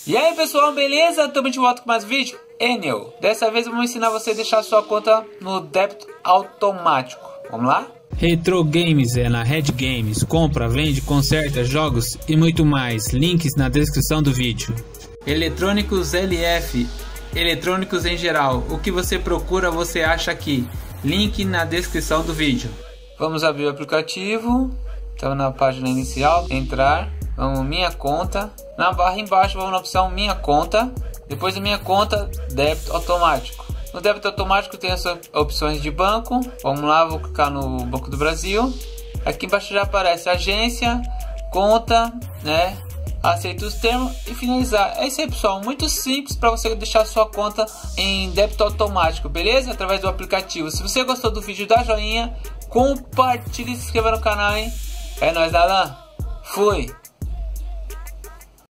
E aí pessoal, beleza? Estamos de volta com mais vídeo. Enel. Dessa vez eu vou ensinar você a deixar sua conta no débito automático. Vamos lá? Retro Games é na Red Games. Compra, vende, conserta jogos e muito mais. Links na descrição do vídeo. Eletrônicos LF. Eletrônicos em geral. O que você procura você acha aqui. Link na descrição do vídeo. Vamos abrir o aplicativo. Estamos na página inicial. Entrar. Vamos minha conta. Na barra embaixo vamos na opção minha conta. Depois de minha conta, débito automático. No débito automático tem as opções de banco. Vamos lá, vou clicar no Banco do Brasil. Aqui embaixo já aparece agência, conta, né? Aceita os termos e finalizar. É isso aí, pessoal, muito simples para você deixar sua conta em débito automático, beleza? Através do aplicativo. Se você gostou do vídeo, dá joinha, compartilhe e se inscreva no canal, hein? É nóis, Alan. Fui!